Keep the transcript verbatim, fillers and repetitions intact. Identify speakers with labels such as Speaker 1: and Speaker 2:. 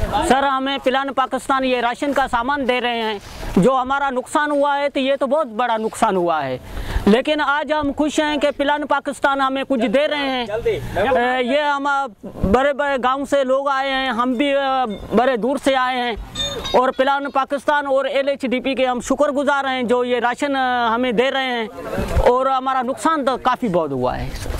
Speaker 1: Sir हमें पिलान पाकिस्तान ये राशन का सामान दे रहे हैं, जो हमारा नुकसान हुआ है तो ये तो बहुत बड़ा नुकसान हुआ है, लेकिन आज हम खुश हैं कि पिलान पाकिस्तान हमें कुछ दे रहे हैं। ये हम बड़े बड़े गांव से लोग आए हैं, हम भी बड़े दूर से आए हैं और पिलान पाकिस्तान और एल एच डी पी के हम शुक्रगुजार हैं जो ये राशन हमें दे रहे हैं और हमारा नुकसान तो काफ़ी बहुत हुआ है।